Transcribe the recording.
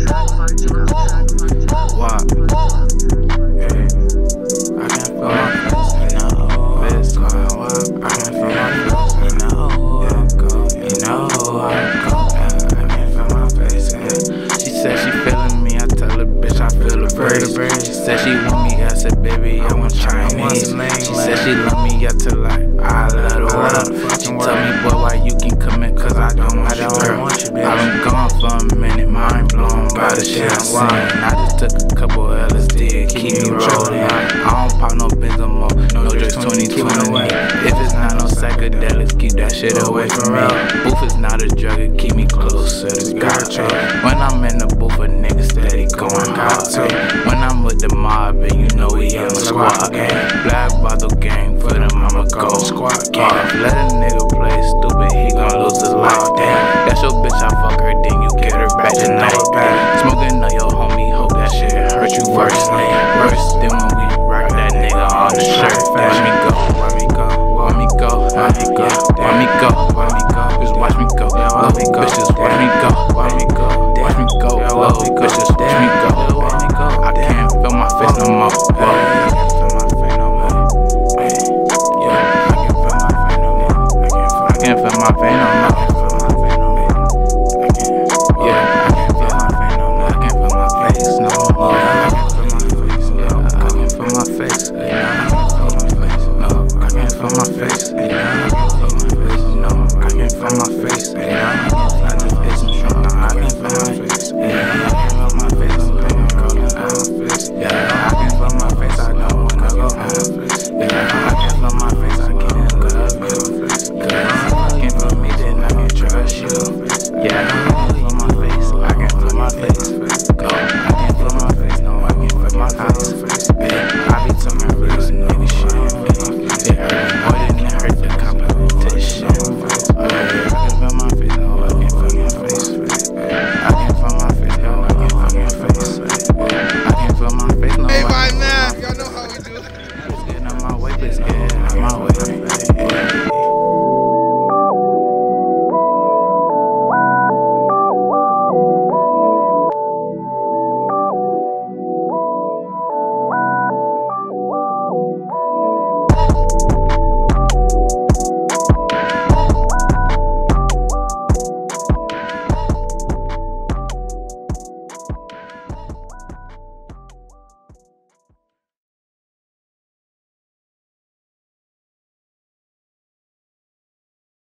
What? Yeah. I can feel my face, you know. Best squad, I can feel my face, you know. You know I go. I can feel my face, yeah. She said she feeling me, I tell her bitch I feel the breeze. She said she want me, I said baby I want Chinese. She said she love me, I tell her I love the world. She tell me boy why you can commit, cause I don't want you, girl. I've been gone for a minute, mind blown by the shit I'm seeing. I just took a couple LSD, keep me rolling. I don't pop no Benzomo, no Drake's 2020. If it's not no psychedelics, keep that shit away from me. Booth is not a drug, it keep me close to the God. When I'm in the booth, a nigga steady going out. When I'm with the mob, and you know we on the squad. Black bottle gang for the mama go squad gang. Let a nigga play stupid, he gon' lose his life. Damn, that's your bitch, I fuck her, then you get her back tonight. Smoking on your homie, hope that shit hurt you worse. Then when we rock that nigga on the shirt. Watch me go, watch me go, watch me go, watch me go, watch me go, watch me go, just watch me go, love me go, bitches, watch me go, watch me go, watch me go, love me bitches, watch me go. I can't feel my face no more. I can't feel my face no more. Yeah, I can't feel my face no more. I can't feel my face no more. Yeah, I can't feel my face no more. I can't feel my face no more.